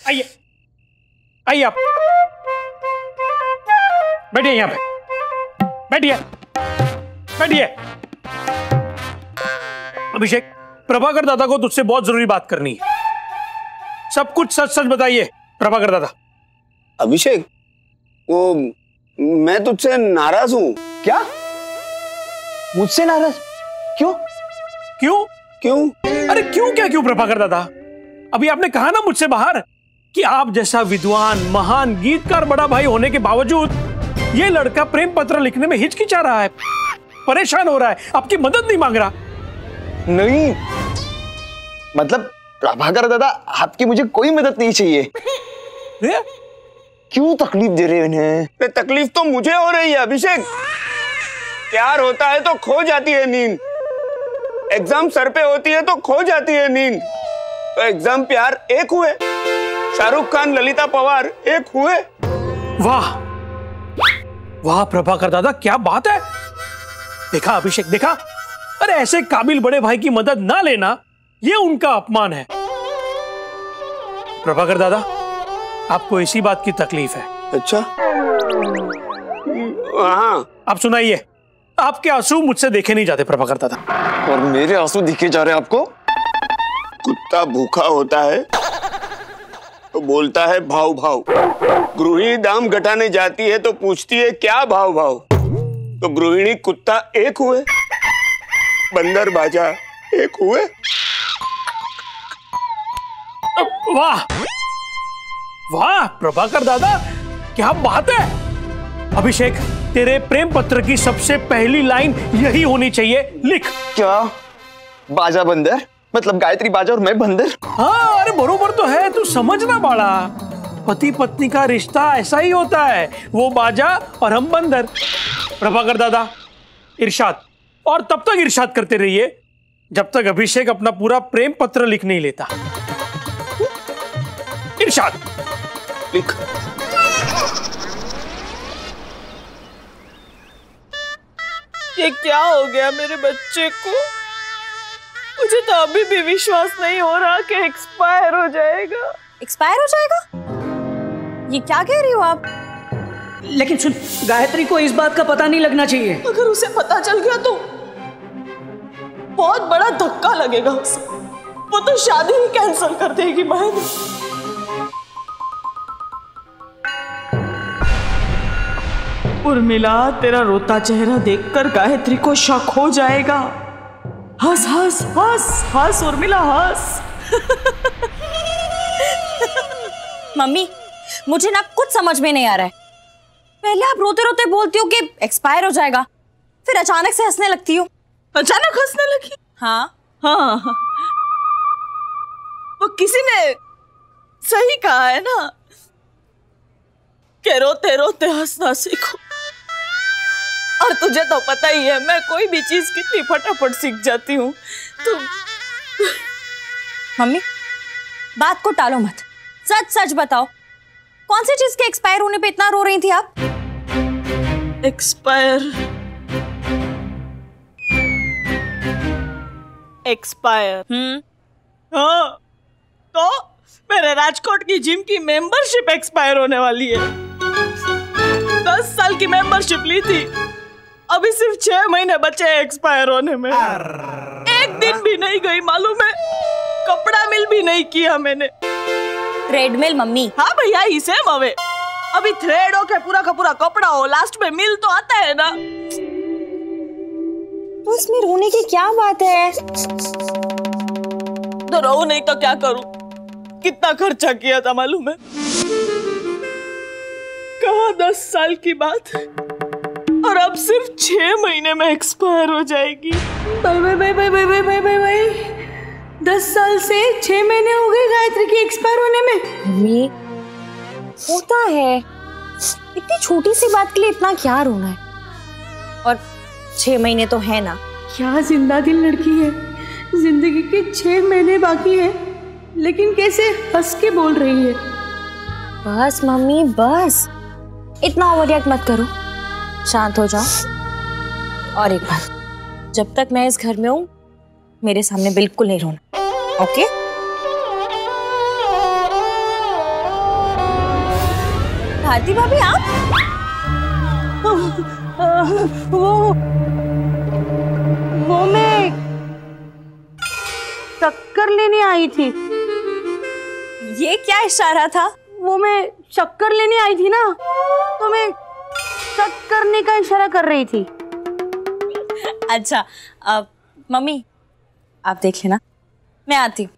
आइए आइए, आप बैठिए यहाँ पे, बैठिए बैठिए। अभिषेक, प्रभाकर दादा को तुझसे बहुत जरूरी बात करनी है। सब कुछ सच सच बताइए प्रभाकर दादा। अभिषेक, वो मैं तुझसे नाराज हूं। क्या? मुझसे नाराज? क्यों? क्यों क्यों? अरे क्यों क्या क्यों प्रभाकर दादा? अभी आपने कहा ना मुझसे बाहर कि आप जैसा विद्वान महान गीतकार बड़ा भाई होने के बावजूद ये लड़का प्रेम पत्र लिखने में हिचकिचा रहा है, परेशान हो रहा है, आपकी मदद नहीं मांग रहा। नहीं, मतलब प्रभाकर दादा, आपकी मुझे कोई मदद नहीं चाहिए। क्यों तकलीफ दे रहे हैं इन्हें? तकलीफ तो मुझे हो रही है अभिषेक। प्यार होता है तो खो जाती है नींद, एग्जाम सर पे होती है तो खो जाती है नींद। तो एग्जाम प्यार एक हुए, शाहरुख खान ललिता पवार एक हुए। वाह वाह प्रभाकर दादा, क्या बात है। देखा अभिषेक, देखा, अरे ऐसे काबिल बड़े भाई की मदद ना लेना ये उनका अपमान है। प्रभाकर दादा, आपको इसी बात की तकलीफ है? अच्छा, हाँ। आप सुनाइए, आपके आंसू मुझसे देखे नहीं जाते प्रभाकर दादा। और मेरे आंसू दिखे जा रहे हैं आपको? कुत्ता भूखा होता है तो बोलता है भाव भाव, गृहिणी दाम घटाने जाती है तो पूछती है क्या भाव भाव। तो गृहिणी कुत्ता एक हुए, बंदर बाजा एक हुए। वाह वाह प्रभाकर दादा, क्या बात है। अभिषेक, तेरे प्रेम पत्र की सबसे पहली लाइन यही होनी चाहिए, लिख। क्या? बाजा बंदर? मतलब गायत्री बाजा और मैं बंदर? हाँ, अरे बरोबर तो है, तू समझना बाड़ा। पति पत्नी का रिश्ता ऐसा ही होता है, वो बाजा और हम बंदर। प्रभाकर दादा, इरशाद, और तब तक इरशाद करते रहिए जब तक अभिषेक अपना पूरा प्रेम पत्र लिख नहीं लेता। इरशाद लिख। ये क्या हो गया मेरे बच्चे को? मुझे तो अभी भी विश्वास नहीं हो रहा कि एक्सपायर हो जाएगा। एक्सपायर हो जाएगा? ये क्या कह रही हो आप? लेकिन सुन, गायत्री को इस बात का पता नहीं लगना चाहिए। अगर उसे पता चल गया तो बहुत बड़ा धक्का लगेगा उसे। वो तो शादी ही कैंसिल कर देगी बहन। उर्मिला, तेरा रोता चेहरा देखकर गायत्री को शक हो जाएगा। हंस हंस हंस हंस उर्मिला, हंस। मम्मी, मुझे ना कुछ समझ में नहीं आ रहा है। पहले आप रोते रोते बोलती हो कि एक्सपायर हो जाएगा, फिर अचानक से हंसने लगती हो। अचानक हंसने लगी? हाँ हाँ, वो किसी ने सही कहा है ना कि रोते रोते हंसना सीखो। और तुझे तो पता ही है मैं कोई भी चीज कितनी फटाफट सीख जाती हूँ। तो मम्मी, बात को टालो मत, सच सच बताओ, कौन सी चीज के एक्सपायर होने पे इतना रो रही थी आप? एक्सपायर हाँ, तो मेरे राजकोट की जिम की मेंबरशिप एक्सपायर होने वाली है। 10 साल की मेंबरशिप ली थी, अभी सिर्फ 6 महीने बचे हैं एक्सपायर होने में। एक दिन भी नहीं गई मालूम है, कपड़ा मिल भी नहीं किया मैंने। Treadmill mummy? हाँ भैया, इसे मवे अभी थ्रेड हो के पूरा का पूरा कपड़ा हो, लास्ट में मिल तो आता है ना। तो इसमें रोने की क्या बात है? तो रो नहीं तो क्या करूं? कितना खर्चा किया था मालूम है? कहा 10 साल की बात, और अब सिर्फ 6 महीने में एक्सपायर हो जाएगी। भाई 10 साल से 6 महीने हो गए गायत्री की एक्सपायर होने में। मम्मी, होता है, इतनी छोटी सी बात के लिए इतना क्या रोना है? और 6 महीने तो है ना। क्या जिंदा दिल लड़की है, जिंदगी के 6 महीने बाकी है, लेकिन कैसे हंस के बोल रही है। बस मम्मी बस, इतना ओवररिएक्ट मत करो, शांत हो जाओ। और एक बात, जब तक मैं इस घर में हूँ मेरे सामने बिल्कुल नहीं रोना, ओके? भारती भाभी आप? वो मैं चक्कर लेने आई थी। ये क्या इशारा था? वो मैं चक्कर लेने आई थी ना, तो मैं चक करने का इशारा कर रही थी। अच्छा मम्मी आप देख लेना, मैं आती हूँ।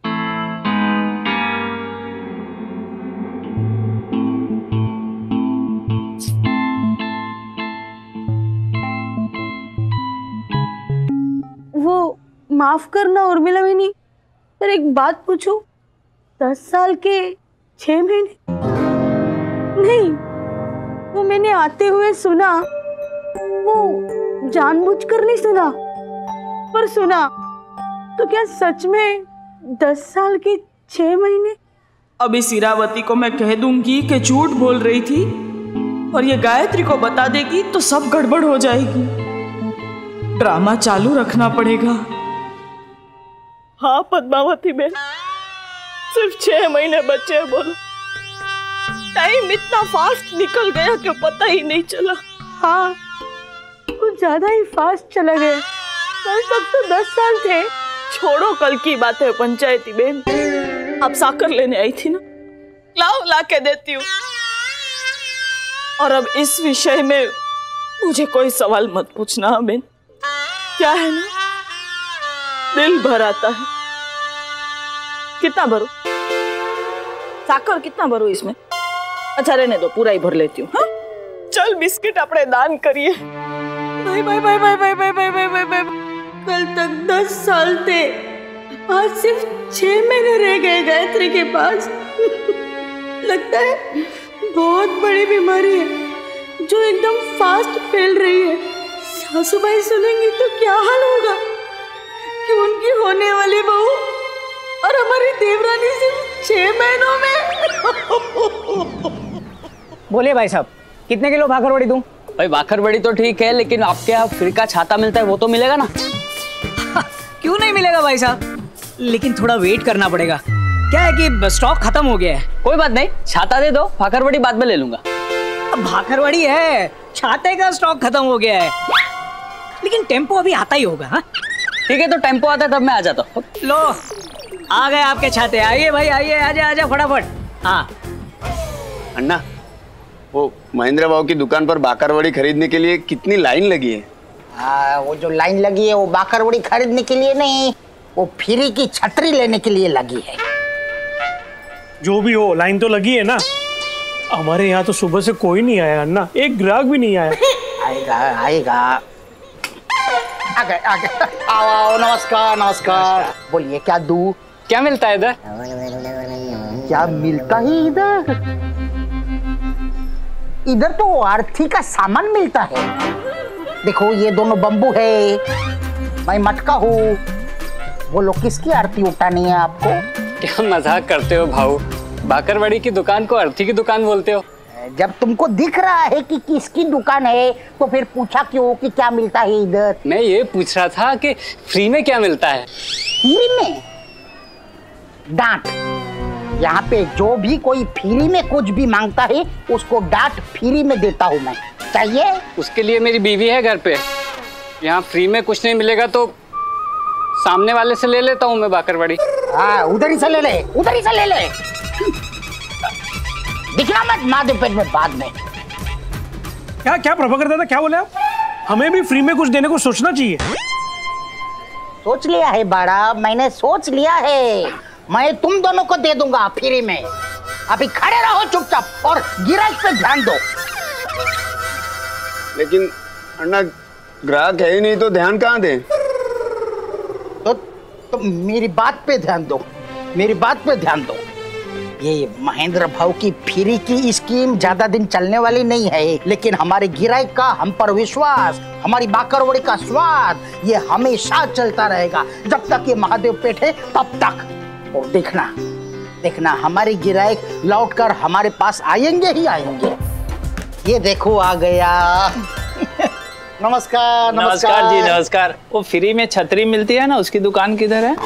वो माफ करना उर्मिला बहनी, पर एक बात पूछूं? 10 साल के 6 महीने नहीं, वो मैंने आते हुए सुना, वो जानबूझकर नहीं सुना, पर सुना तो क्या सच में 10 साल के 6 महीने? अभी सिरावती को मैं कह दूंगी कि झूठ बोल रही थी और ये गायत्री को बता देगी तो सब गड़बड़ हो जाएगी। ड्रामा चालू रखना पड़ेगा। हाँ पद्मावती बहन, सिर्फ 6 महीने बचे हैं। बोलो, टाइम इतना फास्ट निकल गया कि पता ही नहीं चला। हाँ, कुछ ज्यादा ही फास्ट चला गया। कल तक तो 10 साल थे। छोड़ो कल की बातें पंचायती बहन, आप साकर लेने आई थी ना, लाओ ला के देती हूँ। और अब इस विषय में मुझे कोई सवाल मत पूछना। हाँ बहन, क्या है ना, दिल भर आता है। कितना भरूं? साकर कितना भरूं इसमें? अच्छा रहने दो, पूरा ही भर लेती हूँ। हाँ? चल बिस्किट अपने दान करिए। Bye bye bye bye bye bye bye bye bye bye. कल तक 10 साल थे, आज सिर्फ 6 महीने रह गए गायत्री के पास। लगता है बहुत बड़ी बीमारी है जो एकदम फास्ट फैल रही है। सासूबाई सुनेंगी तो क्या हाल होगा कि उनकी होने वाली बहू और हमारी देवरानी सिर्फ 6 महीनों में। बोलिए भाई साहब, कितने किलो भाखरवड़ी दूं? भाई भाखरवड़ी तो ठीक है, लेकिन आपके यहाँ फ्री का छाता मिलता है, वो तो मिलेगा ना? क्यों नहीं मिलेगा भाई साहब, लेकिन थोड़ा वेट करना पड़ेगा। क्या है कि स्टॉक खत्म हो गया है। कोई बात नहीं, छाता दे दो, भाखरवड़ी बाद में ले लूंगा। अब भाखरवड़ी है, छाते का स्टॉक खत्म हो गया है, लेकिन टेम्पो अभी आता ही होगा। हाँ ठीक है, तो टेम्पो आता है तब मैं आ जाता हूँ। लो आ गए आपके छाते। आइए भाई आइए, आजा आजा फटाफट। हाँ अन्ना, वो महेंद्र बाबू की दुकान पर बाकरवड़ी खरीदने के लिए कितनी लाइन लगी है? वो जो लाइन लगी है वो बाकरवड़ी खरीदने के लिए नहीं, वो फ्री की छतरी लेने के लिए लगी है। जो भी हो, लाइन तो लगी है ना। हमारे यहाँ तो सुबह से कोई नहीं आया अन्ना, एक ग्राहक भी नहीं आया। आएगा आएगा। आ गए आ गए। आओ आओ, नमस्कार नमस्कार। बोलिए क्या दूं? क्या मिलता है इधर? क्या मिलता है इधर? इधर तो आरती का सामान मिलता है। देखो ये दोनों बम्बू है, मैं मटका हूँ। बोलो किसकी आरती उठानी है आपको? क्या मजाक करते हो भाऊ, बाकरवड़ी की दुकान को अर्थी की दुकान बोलते हो? जब तुमको दिख रहा है कि किसकी दुकान है तो फिर पूछा क्यों कि क्या मिलता है इधर? मैं ये पूछ रहा था कि फ्री में क्या मिलता है? फ्री में? डांट। यहाँ पे जो भी कोई फ्री में कुछ भी मांगता है उसको डांट फ्री में देता हूँ मैं। चाहिए? उसके लिए मेरी बीवी है घर पे। यहाँ फ्री में कुछ नहीं मिलेगा तो सामने वाले से ले लेता हूँ मैं बाकरवड़ी। हाँ उधर ही से ले ले, उधर ही से ले ले। दिखना मत महादेव पेट में बाद में। क्या क्या प्रभाकर दादा, क्या बोले आप? हमें भी फ्री में कुछ देने को सोचना चाहिए। सोच लिया है बड़ा, मैंने सोच लिया है। मैं तुम दोनों को दे दूंगा फ्री में। अभी खड़े रहो चुपचाप और गिराज पे ध्यान दो। लेकिन अन्ना, ग्राहक है ही नहीं तो ध्यान कहाँ दें? तो मेरी बात पे ध्यान दो, मेरी बात पे ध्यान दो। ये महेंद्र भाव की फ्री की स्कीम ज्यादा दिन चलने वाली नहीं है, लेकिन हमारे गिराइक का हम पर विश्वास, हमारी बाकरवड़ी का स्वाद, ये हमेशा चलता रहेगा जब तक ये महादेव पेट है तब तक। और देखना देखना हमारे गिराइक लौटकर हमारे पास आएंगे ही आएंगे। ये देखो आ गया। नमस्कार नमस्कार जी, नमस्कार। वो फ्री में छतरी मिलती है ना, उसकी दुकान किधर है?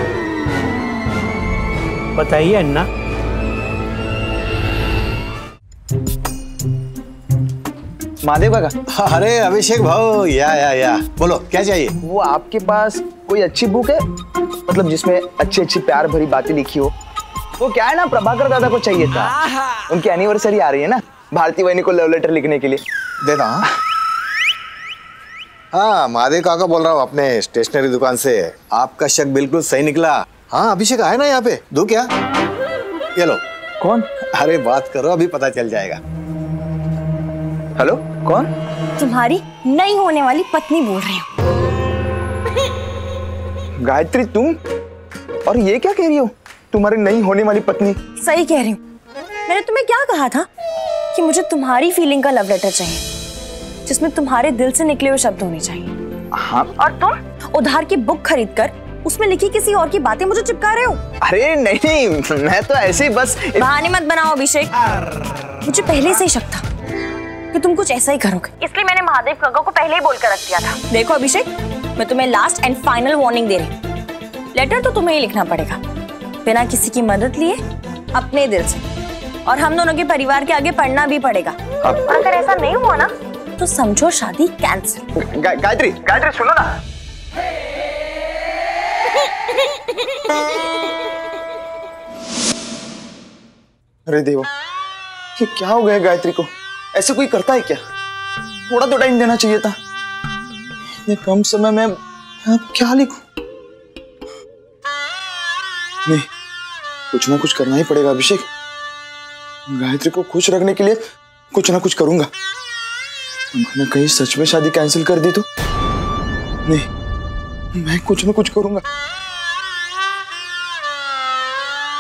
बताइए अन्ना। महादेव काका। अरे अभिषेक भाऊ, या बोलो क्या चाहिए? वो आपके पास कोई अच्छी बुक है, मतलब जिसमें अच्छी अच्छी प्यार भरी बातें लिखी हो? वो क्या है ना, प्रभाकर दादा को चाहिए था, उनकी एनिवर्सरी आ रही है ना, भारती बहनी को लव लेटर लिखने के लिए। देना। हाँ, महादेव काका बोल रहा हूँ अपने स्टेशनरी दुकान से। आपका शक बिल्कुल सही निकला। हाँ, अभिषेक आए ना यहाँ पे, दो क्या? ये लो। कौन? अरे बात करो, अभी पता चल जाएगा। हेलो, कौन? तुम्हारी नई होने वाली पत्नी बोल रही हूँ। गायत्री तुम? और ये क्या कह रही हो, तुम्हारी नई होने वाली पत्नी? सही कह रही हूँ। मैंने तुम्हें क्या कहा था कि मुझे तुम्हारी फीलिंग का लव लेटर चाहिए, जिसमें तुम्हारे दिल से निकले हुए शब्द होने चाहिए। हाँ। और तुम उधार की बुक खरीदकर उसमें लिखी किसी और की बातें मुझे चिपका रहे हो। अरे नहीं, मैं तो ऐसे ही बस। बहाने मत बनाओ अभिषेक, मुझे पहले से ही शक था कि तुम कुछ ऐसा ही करोगे, इसलिए मैंने महादेव काका को पहले ही बोलकर रख दिया था। देखो अभिषेक, मैं तुम्हें लास्ट एंड फाइनल वार्निंग दे रही हूँ। लेटर तो तुम्हें ही लिखना पड़ेगा, बिना किसी की मदद लिए, अपने दिल से, और हम दोनों के परिवार के आगे पढ़ना भी पड़ेगा। अगर ऐसा नहीं हुआ ना तो समझो शादी कैंसिल। गायत्री, गायत्री सुनो ना। अरे देवा, ये क्या हो गया गायत्री को? ऐसे कोई करता है क्या? थोड़ा तो टाइम देना चाहिए था। इतने कम समय में अब क्या लिखूं? नहीं, कुछ ना कुछ करना ही पड़ेगा अभिषेक। गायत्री को खुश रखने के लिए कुछ ना कुछ करूंगा। मैंने कहीं सच में शादी कैंसिल कर दी तो नहीं, मैं कुछ ना कुछ करूंगा।